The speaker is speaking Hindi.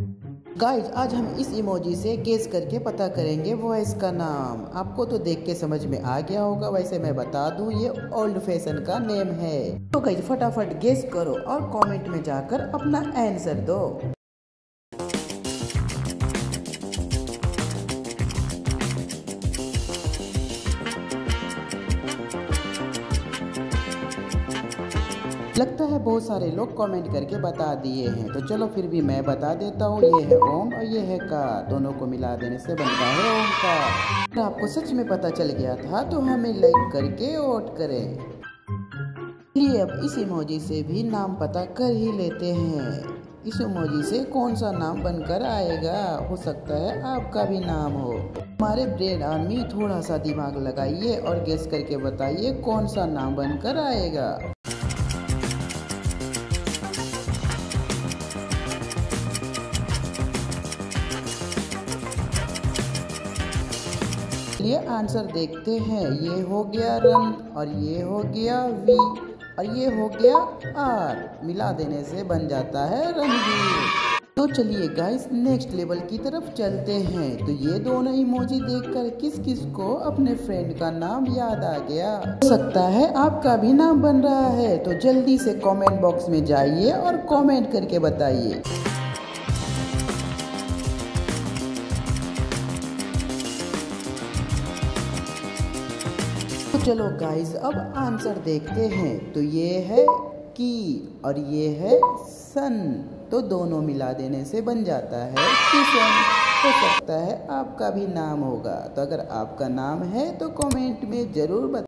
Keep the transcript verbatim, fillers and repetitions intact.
गाइज आज हम इस इमोजी से गेस करके पता करेंगे वॉइस का नाम। आपको तो देख के समझ में आ गया होगा, वैसे मैं बता दूं ये ओल्ड फैशन का नेम है। तो गाइज फटाफट गेस करो और कमेंट में जाकर अपना आंसर दो। लगता है बहुत सारे लोग कमेंट करके बता दिए हैं, तो चलो फिर भी मैं बता देता हूँ। ये है ओम और ये है का, दोनों को मिला देने से बनता है ओमकार। अगर आपको सच में पता चल गया था तो हमें लाइक करके वोट करें। चलिए अब इस इमोजी से भी नाम पता कर ही लेते हैं। इस इमोजी से कौन सा नाम बनकर आएगा, हो सकता है आपका भी नाम हो। हमारे ब्रेन आर्मी थोड़ा सा दिमाग लगाइए और गेस करके बताइए कौन सा नाम बनकर आएगा। चलिए आंसर देखते हैं। ये हो गया रन और ये हो गया वी और ये हो गया आर, मिला देने से बन जाता है रणवीर। तो चलिए गाइस नेक्स्ट लेवल की तरफ चलते हैं। तो ये दोनों इमोजी देखकर किस किस को अपने फ्रेंड का नाम याद आ गया। हो सकता है आपका भी नाम बन रहा है, तो जल्दी से कमेंट बॉक्स में जाइए और कमेंट करके बताइए। तो चलो गाइस अब आंसर देखते हैं। तो ये है की और ये है सन, तो दोनों मिला देने से बन जाता है किशन। हो सकता है आपका भी नाम होगा, तो अगर आपका नाम है तो कमेंट में जरूर बताइए।